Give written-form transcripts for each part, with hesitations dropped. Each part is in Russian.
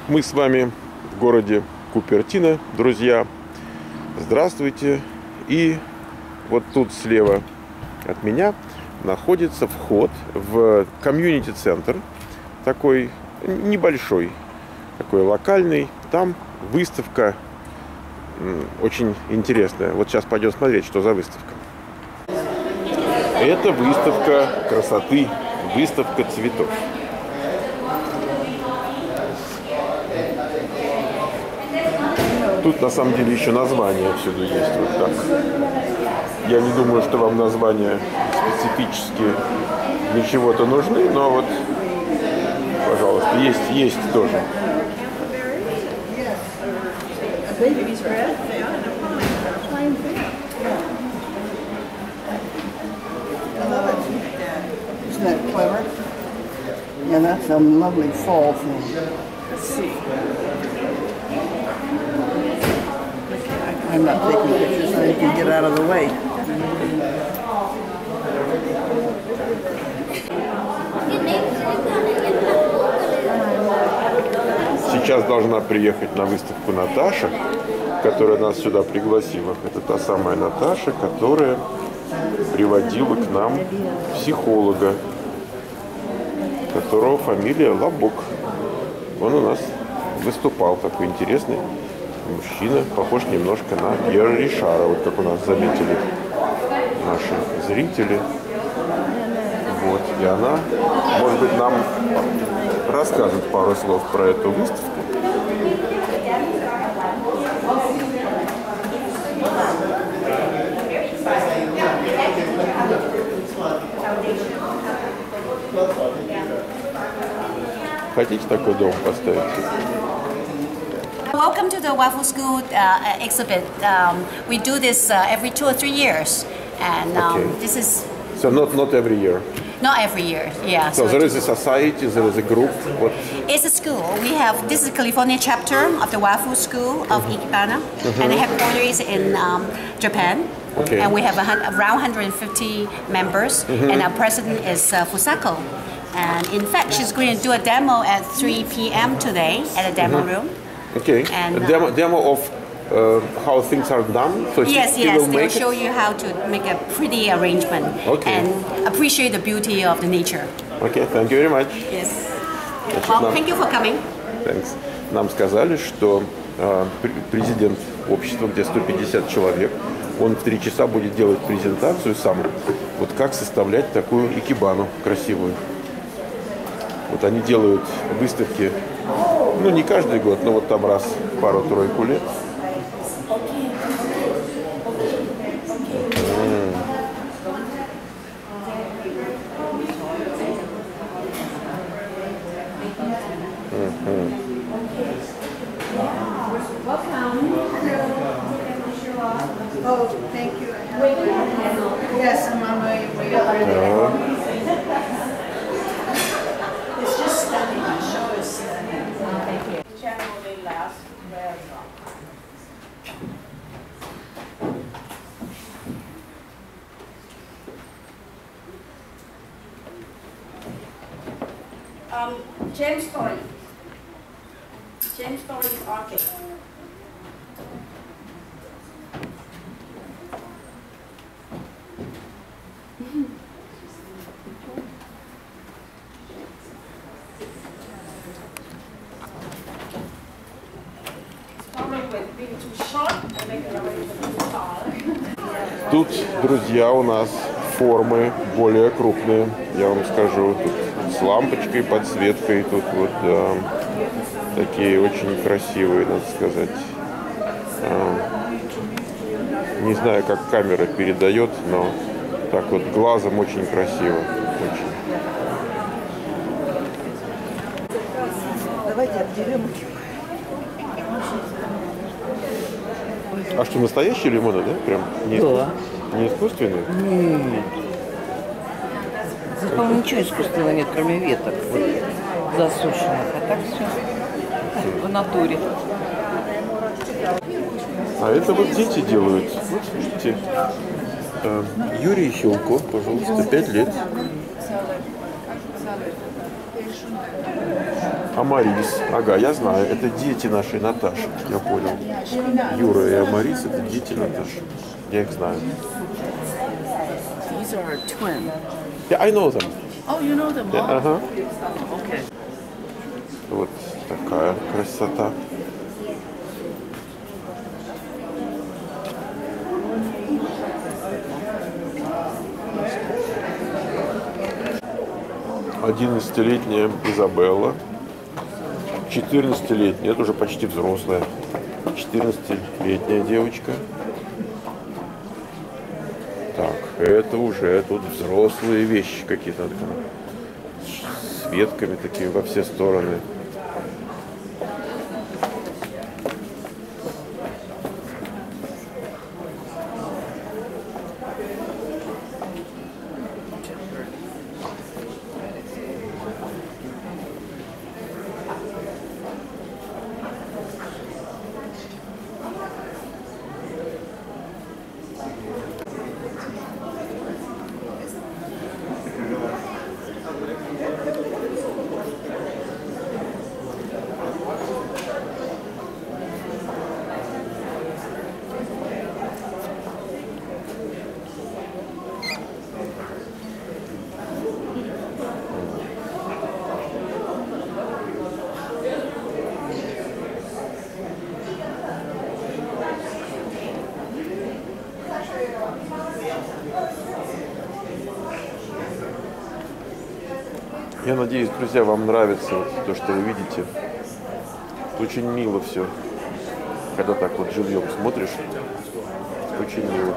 Мы с вами в городе Купертино, друзья. Здравствуйте. И вот тут слева от меня находится вход в комьюнити-центр. Такой небольшой, такой локальный. Там выставка очень интересная. Вот сейчас пойдем смотреть, что за выставка. Это выставка красоты, выставка цветов. Тут на самом деле еще название всюду есть. Вот так. Я не думаю, что вам названия специфически для чего-то нужны, но вот, пожалуйста, есть тоже. Isn't that clever? Yeah, that's a lovely fall thing. Let's see. I'm not taking pictures so you can get out of the way. Сейчас должна приехать на выставку Наташа, которая нас сюда пригласила. Это та самая Наташа, которая приводила к нам психолога, которого фамилия Лабок. Он у нас выступал, такой интересный мужчина, похож немножко на Пьера Ришара, вот как у нас заметили наши зрители. Вот, и она, может быть, нам расскажет пару слов про эту выставку. Хотите такой дом поставить? Welcome to the Waffle School exhibit. We do this every 2 or 3 years, and this is So not every year. not every year. Yeah. So there is a society, there is a group. What? It's a school. We have this is the California chapter of the Waffle School of Ikebana, and the headquarters in Japan. Okay. And we have around 150 members, and our president is Fusako. And in fact, she's going to do a demo at 3 p.m. today at a demo room. Okay. And, a demo of how things are done. So yes, she will they'll make show it? you how to make a pretty arrangement and appreciate the beauty of the nature. Okay, thank you very much. Yes. Значит, Well, thank you for coming. Thanks. Нам сказали, что президент общества, где 150 человек, он в 3 часа будет делать презентацию сам, вот как составлять такую икебану красивую. Вот они делают выставки, ну не каждый год, но вот там раз в пару-тройку лет. Oh, thank you. Yes, I'm on my way over. It's just stunning. The show is stunning. Thank you. The channel will last very long. James Story. James Story is artist. Тут, друзья, у нас формы более крупные, я вам скажу. Тут с лампочкой, подсветкой, тут вот такие очень красивые, надо сказать. Не знаю, как камера передает, но так вот глазом очень красиво. Очень. Давайте отделим. А что, настоящие лимоны, да? Прям не, Да. Не искусственные? Нет. Здесь, по-моему, ничего искусственного нет, кроме веток вот, засушенных. А так все в натуре. А это вот дети делают. Вот видите. Юрий Хилко, пожалуйста, 5 лет. Амарис. Ага, я знаю. Это дети нашей Наташи. Я понял. Юра и Амарис — это дети Наташи. Я их знаю. These are twin. Yeah, I know them. Oh, you know them all? Ага. Okay. Вот такая красота. Одиннадцатилетняя Изабелла. 14-летняя, это уже почти взрослая. 14-летняя девочка. Так, это уже тут взрослые вещи какие-то. С ветками такие во все стороны. Я надеюсь, друзья, вам нравится то, что вы видите. Очень мило все. Когда так вот живьем смотришь, очень мило.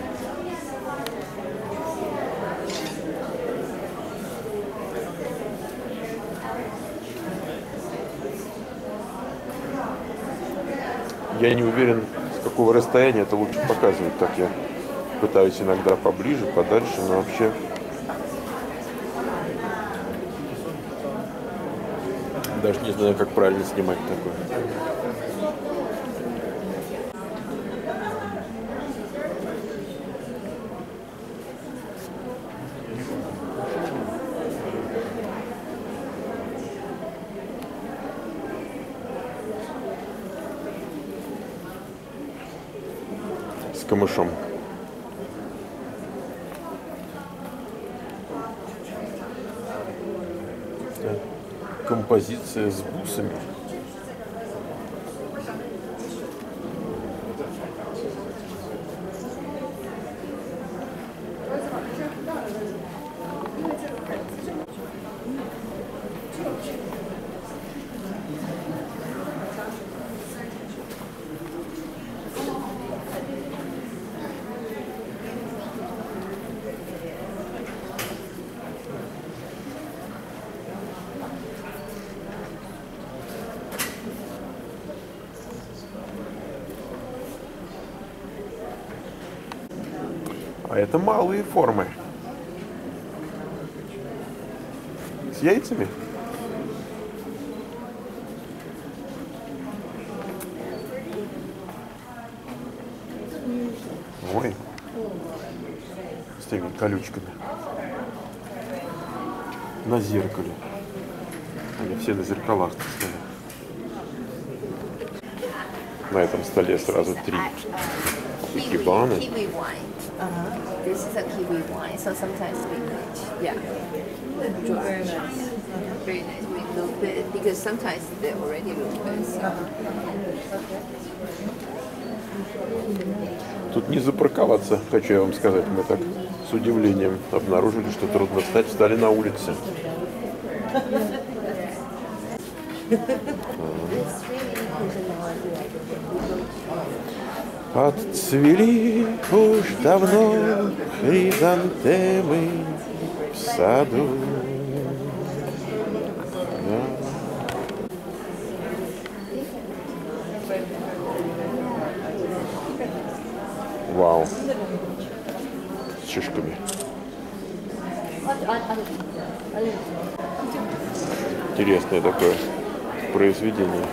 Я не уверен, с какого расстояния это лучше показывать. Так я пытаюсь иногда поближе, подальше, но вообще... Даже не знаю, как правильно снимать такое. С камышом. Композиция с бусами. А это малые формы. С яйцами? Ой. С такими колючками. На зеркале. Они все на зеркалах стоят. На этом столе сразу 3 икебаны. Kiwi wine. This is a kiwi wine, so sometimes we mix. Yeah. Very nice. Very nice. We look bit because sometimes they already look good. So. Тут не запарковаться, хочу я вам сказать. Мы так с удивлением обнаружили, что трудно встать, встали на улице. Отцвели уж давно хризантемы в саду. Вау. С шишками. Интересное такое произведение.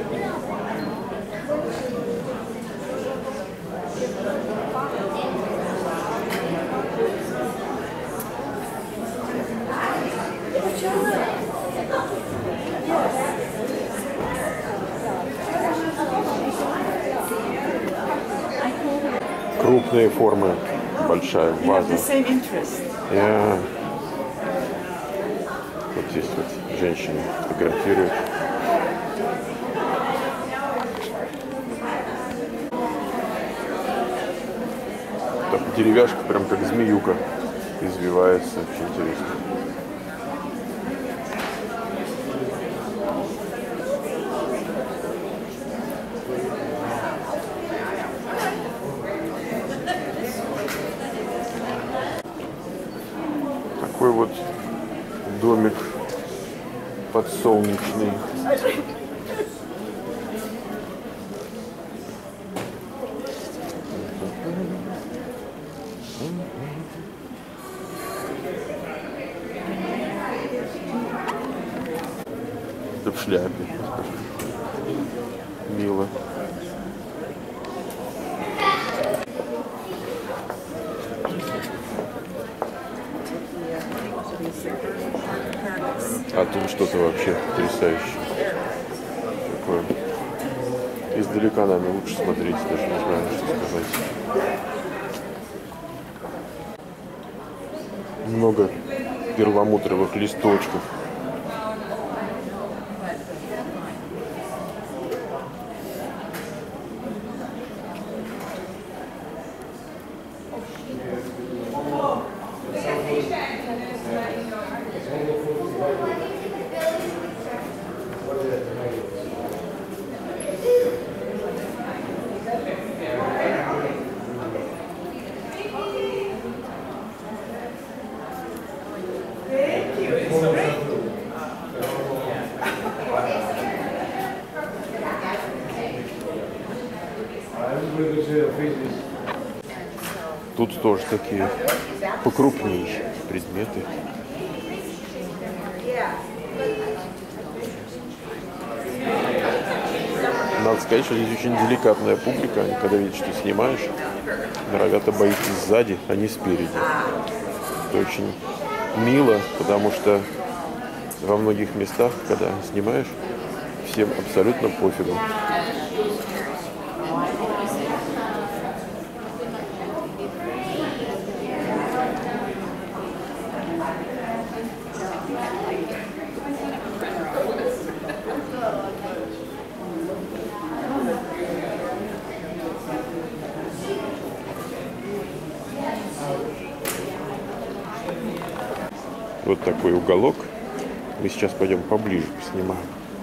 Крупные формы, большая ваза. Yeah. Вот здесь вот женщины фотографируют. Так, деревяшка прям как змеюка извивается, очень интересно. Такой вот домик подсолнечный. Да в шляпе. Мило. А тут что-то вообще потрясающее. Такое. Издалека, наверное, лучше смотреть, даже не знаю, что сказать. Много перламутровых листочков. Тут тоже такие покрупнее предметы. Надо сказать, что здесь очень деликатная публика. Они, когда видят, что снимаешь, норовят обойти сзади, а не спереди. Это очень мило, потому что во многих местах, когда снимаешь, всем абсолютно пофигу. Вот такой уголок. Мы сейчас пойдем поближе поснимаем.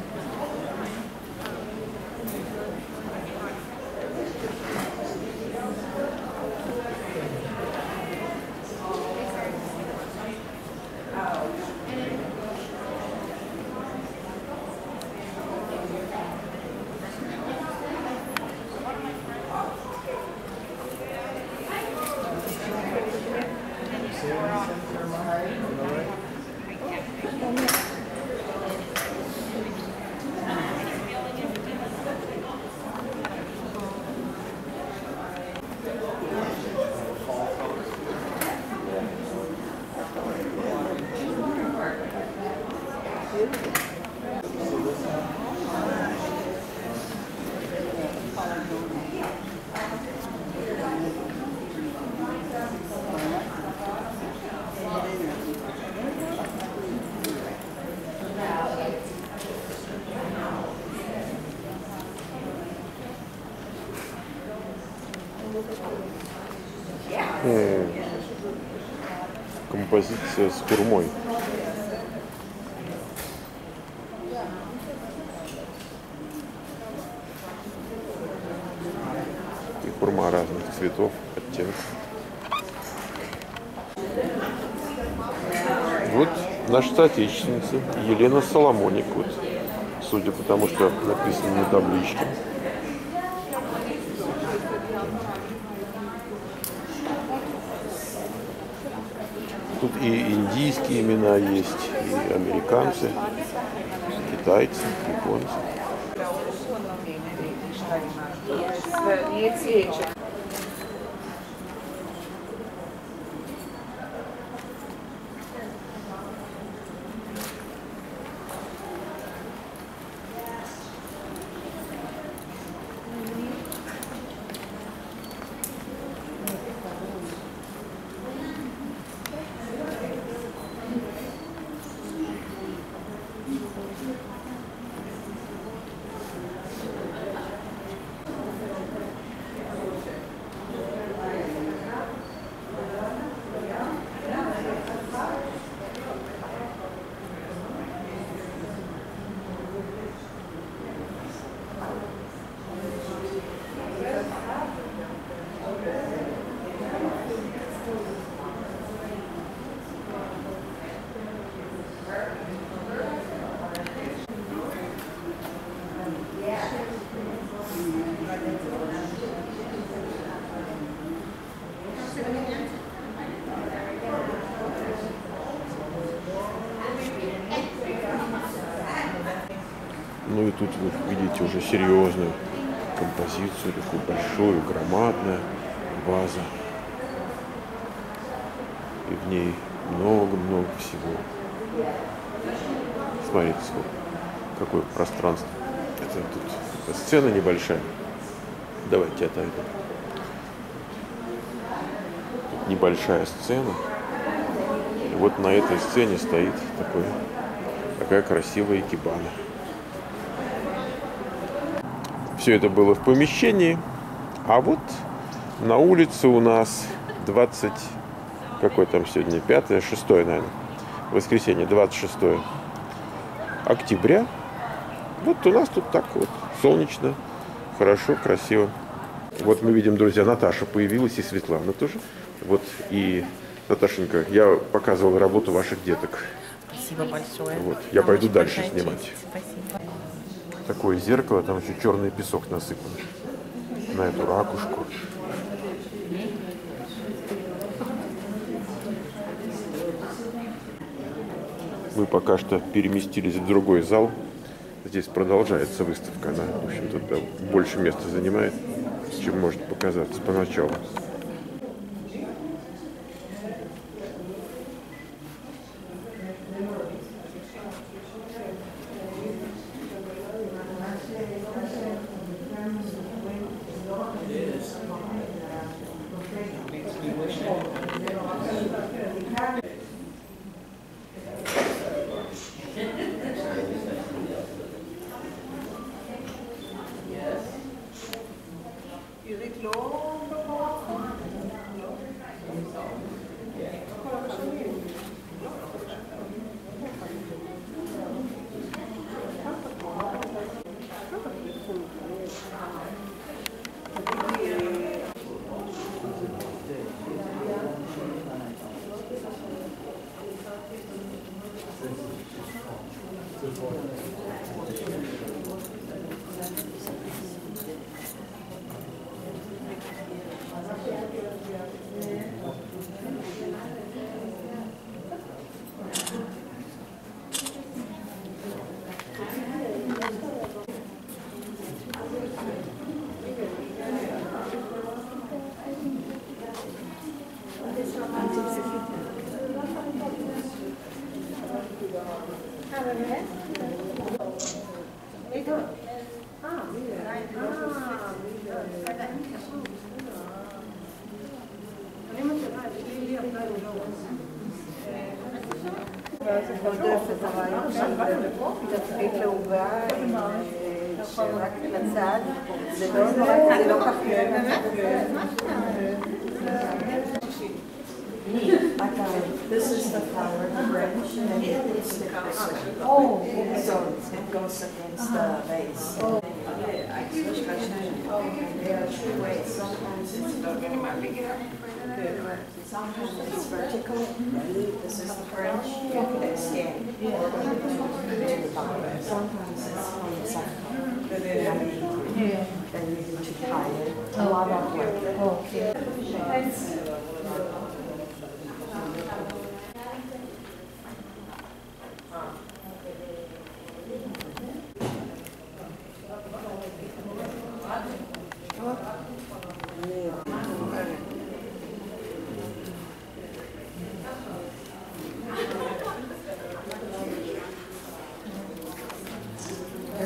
Композиция с хурмой. И хурма разных цветов, оттенков. Вот наша соотечественница Елена Соломоник. Вот, судя по тому, что написано на табличке. Тут и индийские имена есть, и американцы, китайцы, японцы. Ну и тут вы видите уже серьезную композицию, такую большую, громадную вазу. И в ней много-много всего. Смотрите, сколько, какое пространство. Это тут сцена небольшая. Давайте отойду. Тут небольшая сцена. И вот на этой сцене стоит такая красивая икебана. Все это было в помещении. А вот на улице у нас 20... Какой там сегодня? 5-е, 6-е, наверное. Воскресенье, 26 октября. Вот у нас тут так вот солнечно, хорошо, красиво. Вот мы видим, друзья, Наташа появилась и Светлана тоже. Вот и, Наташенька, я показывал работу ваших деток. Спасибо большое. Вот, я пойду дальше снимать. Спасибо. Такое зеркало, там еще черный песок насыпан на эту ракушку. Мы пока что переместились в другой зал. Здесь продолжается выставка. Она, в общем-то, больше места занимает, чем может показаться поначалу. This is the flower branch, and it's the cover. Oh, so it goes against the base. Oh, there are two ways. Sometimes it's vertical. This is the French. Extend. Sometimes it's on the side. Then you do to higher. A lot of work. Okay.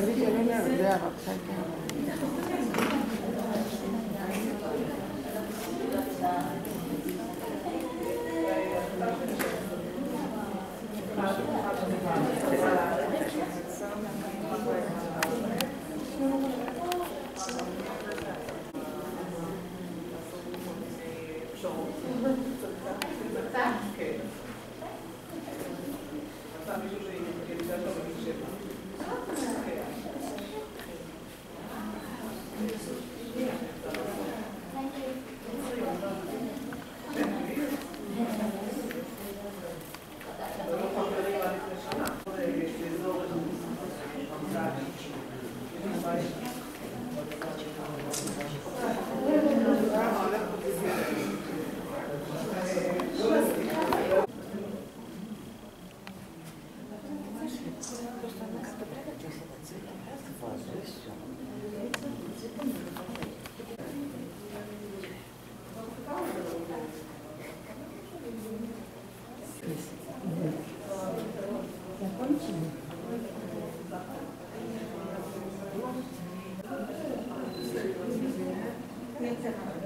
Więcej